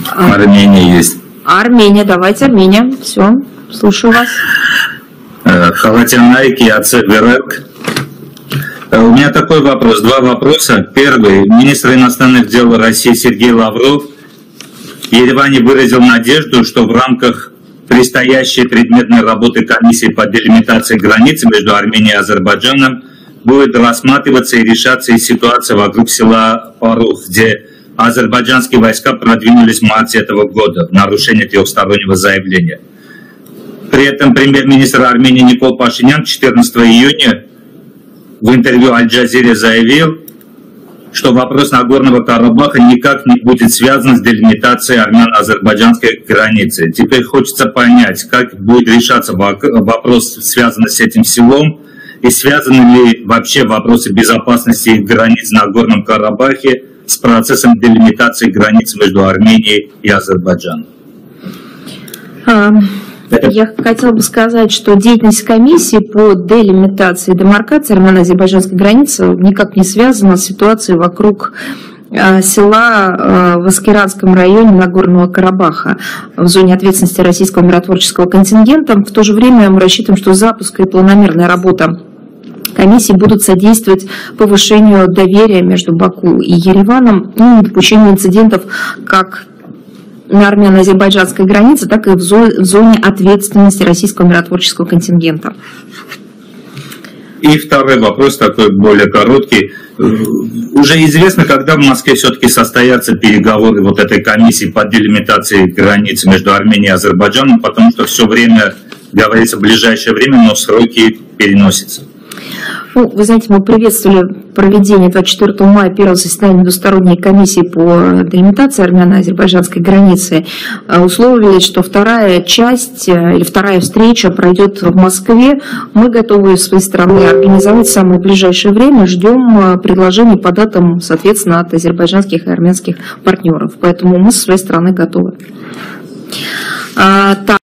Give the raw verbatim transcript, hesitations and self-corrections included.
Армения есть. Армения, давайте Армения. Все, слушаю вас. Халатянайки, Ацеверек. У меня такой вопрос, два вопроса. Первый. Министр иностранных дел России Сергей Лавров в Ереване выразил надежду, что в рамках предстоящей предметной работы комиссии по делимитации границы между Арменией и Азербайджаном будет рассматриваться и решаться и ситуация вокруг села Парух, где азербайджанские войска продвинулись в марте этого года в нарушение трехстороннего заявления. При этом премьер-министр Армении Никол Пашинян четырнадцатого июня в интервью Аль-Джазире заявил, что вопрос Нагорного Карабаха никак не будет связан с делимитацией армяно-азербайджанской границы. Теперь хочется понять, как будет решаться вопрос, связанный с этим селом, и связаны ли вообще вопросы безопасности их границ на Нагорном Карабахе с процессом делимитации границ между Арменией и Азербайджаном. Я хотела бы сказать, что деятельность комиссии по делимитации и демаркации армяно-азербайджанской границы никак не связана с ситуацией вокруг села в Аскеранском районе Нагорного Карабаха в зоне ответственности российского миротворческого контингента. В то же время мы рассчитываем, что запуск и планомерная работа комиссии будут содействовать повышению доверия между Баку и Ереваном и недопущению инцидентов как на армяно-азербайджанской границе, так и в зоне ответственности российского миротворческого контингента. И второй вопрос, такой более короткий. Уже известно, когда в Москве все-таки состоятся переговоры вот этой комиссии по делимитации границы между Арменией и Азербайджаном, потому что все время говорится в ближайшее время, но сроки переносятся. Ну, вы знаете, мы приветствовали проведение двадцать четвёртого мая первого заседания двусторонней комиссии по делимитации армяно-азербайджанской границы. Условили, что вторая часть или вторая встреча пройдет в Москве. Мы готовы с своей стороны организовать в самое ближайшее время. Ждем предложений по датам, соответственно, от азербайджанских и армянских партнеров. Поэтому мы со своей стороны готовы.